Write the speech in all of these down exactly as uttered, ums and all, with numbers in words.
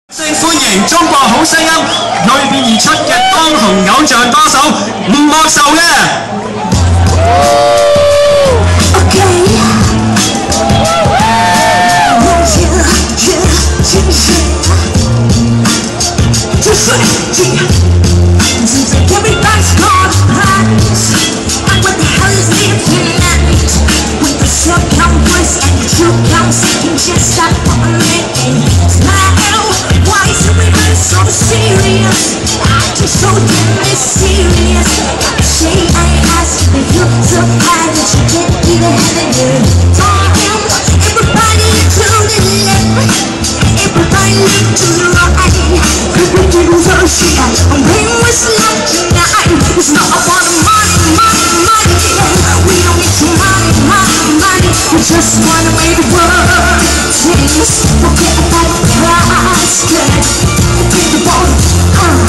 歡迎中國好聲音裏邊而出嘅當紅偶像歌手吳莫愁嘅。 So damn serious. Say I asked if you so high that you can't even have it. Told him everybody to the left, everybody to the right. People do the shit. I'm playing with love tonight. It's not about the money, money, money. We don't need your money, money, money. We just wanna make the world change. Forget about the price tag. Forget the bottom. Uh,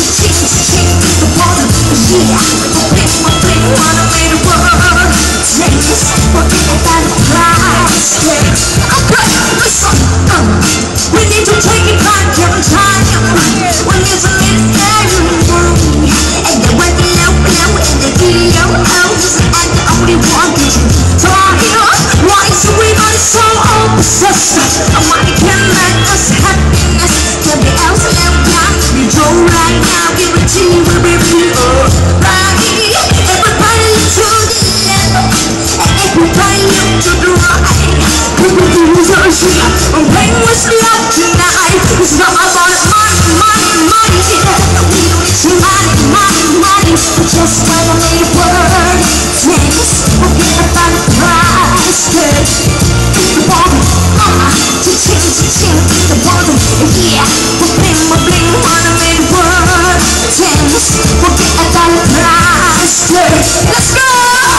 the bottom, yeah. Bling, bling, wanna make the world change. Forget about the price tag. Okay, listen. Uh, we need to take it back every time. When there's a mystery, and then when the low, low, and the video, oh, just I'm the only one that you talk it up. Why is everybody so obsessed? Money can make us happiness. Can be else and down. You go right now, give it to you, we'll be free. Right, everybody look to the left, everybody look to the right. People do the shit. I'm playing with love tonight. It's not about money, money, money. We don't need your money, money, money. We just wanna make the world dance. Forget about the price tag. The bottom, uh, cha-ching, cha-ching, the bottom, yeah. We're bling, we're bling, wanna make the world dance. Forget about the price tag. Let's go!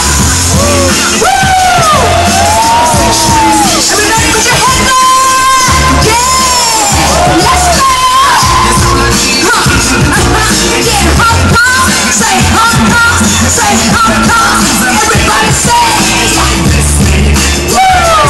Woo! Everybody put your hands up! Yeah! Let's go! Huh. Yeah, Hong Kong, say Hong Kong, say Hong Kong. Everybody say, woo!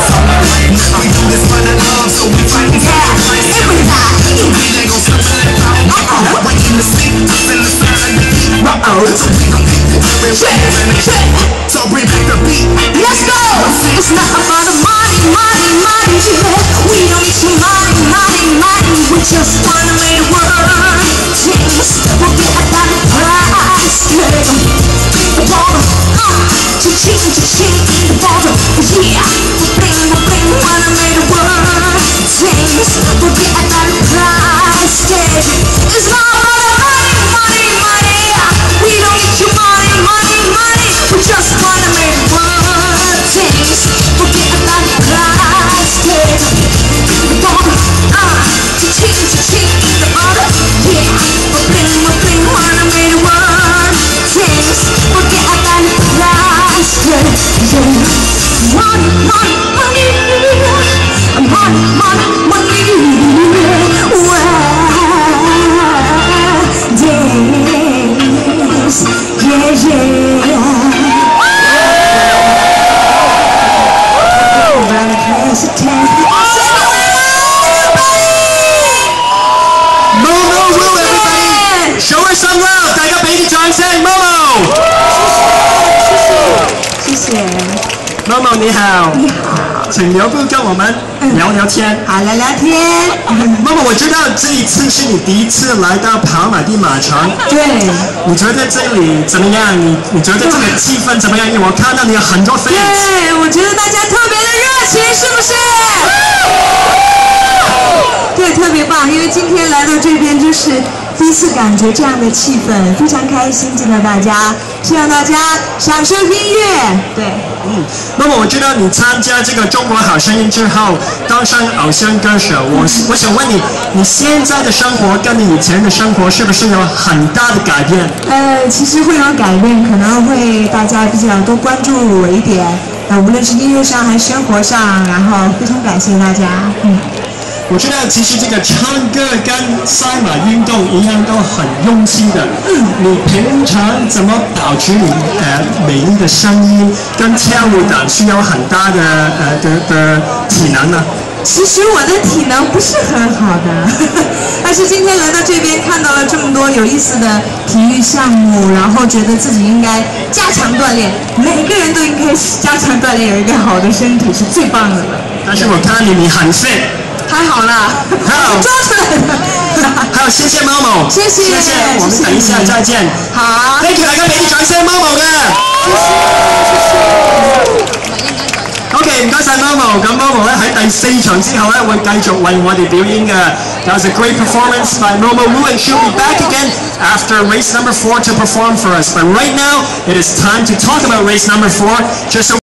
So bring back the beat. Let's go! It's not about the money, money, money. We don't need your money, money, money. We just wanna make the world change. Forget about the price tag. The bottom, uh, cha-ching, cha-ching, the bottom, yeah. Bling, bling, wanna make the world change. Forget about the price tag. It's not about the money, money, money. We don't need your money, money, money. We just wanna make the world change. Forget about the price tag. The bottom, uh, cha-ching, cha-ching, the bottom, yeah. Bling, bling, wanna make the world change. Forget about the price tag. Yeah. Money, money, money. Money, money, money. Wow. Dance. Yeah, yeah. Momo Wu, everybody! Show her some love! 大家俾啲掌聲 ，Momo！ 謝謝，謝謝。 Momo 你好， 你好， 請留步跟我們聊聊天。 好，聊聊天。 Momo， 我知道這一次是你第一次來到跑馬地馬場。 對。 你覺得這裡怎麼樣？你你覺得這個氣氛怎麼樣？因為我看到你有很多 fans。 對，我覺得大家特別的熱情，是不是？對，特別棒，因為今天來到這邊就是第一次感覺這樣的氣氛，非常開心見到大家，希望大家享受音樂。對， 嗯，那麼我知道你參加這個中國好聲音之後，當上偶像歌手，我我想問你，你現在的生活跟你以前的生活是不是有很大的改變？ 呃，其實會有改變，可能會大家比較多關注我一點，呃，無論是音樂上還是生活上，然後非常感謝大家，嗯。 我知道其實這個唱歌跟賽馬運動一樣都很用心的。嗯，你平常怎麼保持你呃美麗的聲音跟跳舞等需要很大的呃的的體能呢？ 其實我的體能不是很好的， 但是今天来到这边，看到了这么多有意思的体育项目，然后觉得自己应该加强锻炼。每个人都应该加强锻炼，有一个好的身体是最棒的了。 但是我看你你很 fit。 还好啦， 好， 抓出来的。 好，谢谢 Momo， 谢谢， 谢谢，我们等一下再見。 好 ，thank you， 大家俾啲掌聲 Momo 嘅。OK， 唔該晒 Momo， 咁 Momo 咧喺第四場之後咧會繼續為我哋表演嘅。That was a great performance by Momo Wu, and she'll be back again after race number four to perform for us. But right now, it is time to talk about race number four. Just so